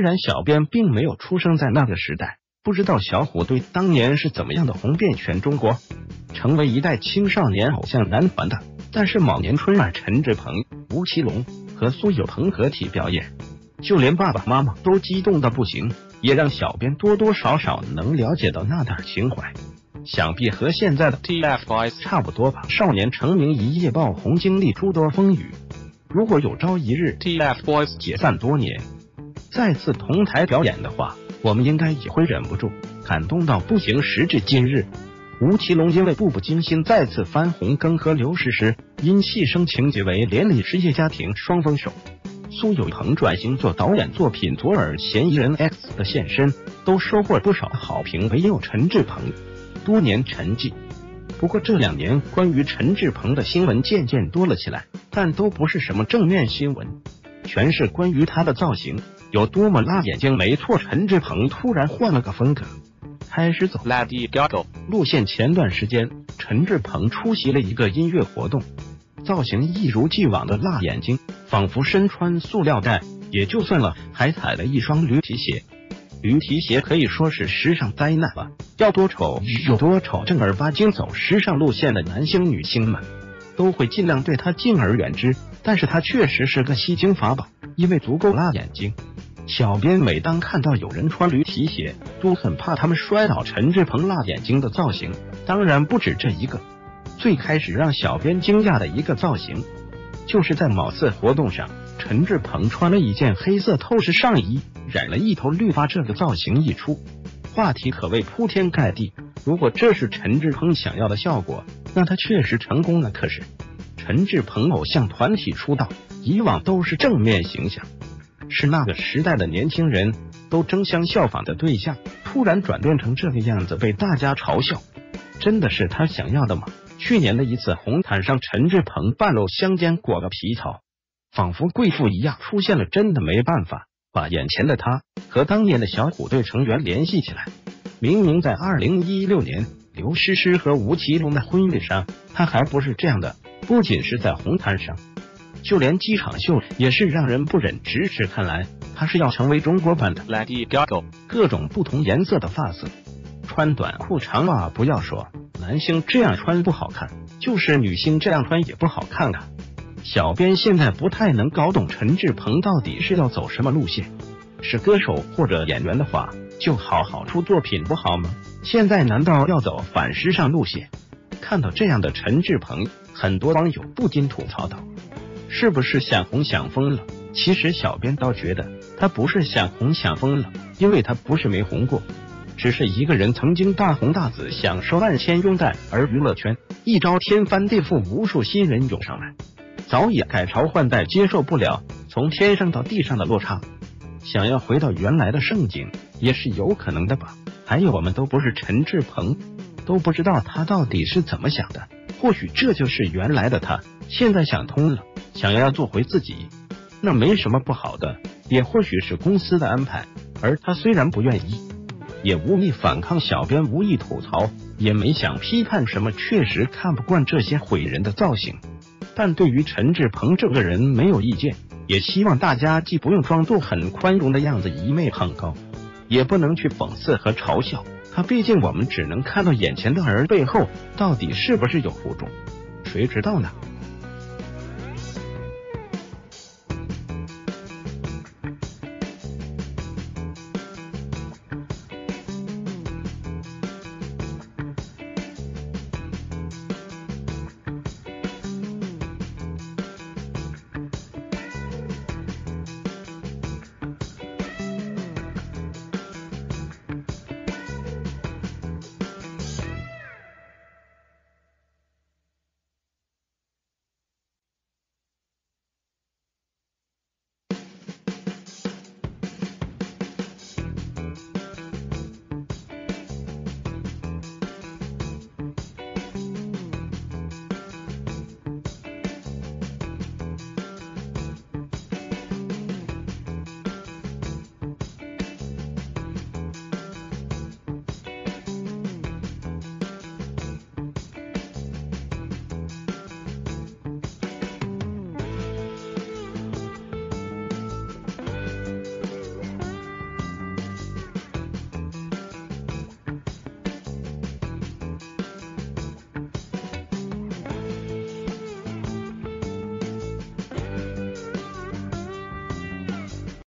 然小编并没有出生在那个时代，不知道小虎队当年是怎么样的红遍全中国，成为一代青少年偶像男团的。但是某年春晚，陈志朋、吴奇隆和苏有朋合体表演，就连爸爸妈妈都激动到不行，也让小编多多少少能了解到那点情怀。想必和现在的 TFBOYS 差不多吧。少年成名一夜爆红，经历诸多风雨。如果有朝一日 TFBOYS 解散多年，再次同台表演的话，我们应该也会忍不住感动到不行。时至今日，吴奇隆因为步步惊心再次翻红，更和刘诗诗因戏生情结为连理事业家庭双丰收。苏有朋转型做导演作品《左耳嫌疑人 X》的现身，都收获不少好评。唯有陈志朋多年沉寂。不过这2年关于陈志朋的新闻渐渐多了起来，但都不是什么正面新闻，全是关于他的造型有多么辣眼睛。没错，陈志朋突然换了个风格，开始走 Lady Gaga 路线。前段时间陈志朋出席了一个音乐活动，造型一如既往的辣眼睛，仿佛身穿塑料袋也就算了，还踩了一双驴蹄鞋。驴蹄鞋可以说是时尚灾难吧，要多丑有多丑。正儿八经走时尚路线的男星女星们都会尽量对他敬而远之，但是他确实是个吸睛法宝，因为足够辣眼睛。小编每当看到有人穿驴蹄鞋，都很怕他们摔倒。陈志朋辣眼睛的造型当然不止这一个，最开始让小编惊讶的一个造型，就是在某次活动上，陈志朋穿了一件黑色透视上衣，染了一头绿发。这个造型一出，话题可谓铺天盖地。如果这是陈志朋想要的效果，那他确实成功了。可是陈志朋偶像团体出道，以往都是正面形象，是那个时代的年轻人都争相效仿的对象，突然转变成这个样子，被大家嘲笑，真的是他想要的吗？去年的一次红毯上，陈志朋半露香肩，裹个皮草，仿佛贵妇一样出现了，真的没办法把眼前的他和当年的小虎队成员联系起来。明明在2016年刘诗诗和吴奇隆的婚礼上，他还不是这样的。不仅是在红毯上，就连机场秀也是让人不忍直视。看来他是要成为中国版的 Lady Gaga。 各种不同颜色的发色，穿短裤长袜不要说，男星这样穿不好看，就是女星这样穿也不好看啊。小编现在不太能搞懂陈志朋到底是要走什么路线，是歌手或者演员的话，就好好出作品不好吗？现在难道要走反时尚路线？看到这样的陈志朋，很多网友不禁吐槽道，是不是想红想疯了？其实小编倒觉得他不是想红想疯了，因为他不是没红过，只是一个人曾经大红大紫，享受万千拥戴，而娱乐圈一朝天翻地覆，无数新人涌上来，早已改朝换代，接受不了从天上到地上的落差，想要回到原来的盛景也是有可能的吧。还有我们都不是陈志朋，都不知道他到底是怎么想的，或许这就是原来的他，现在想通了，想要做回自己，那没什么不好的，也或许是公司的安排，而他虽然不愿意，也无力反抗。小编无意吐槽，也没想批判什么，确实看不惯这些毁人的造型，但对于陈志朋这个人没有意见，也希望大家既不用装作很宽容的样子一味很高，也不能去讽刺和嘲笑他，毕竟我们只能看到眼前的，而背后到底是不是有苦衷，谁知道呢？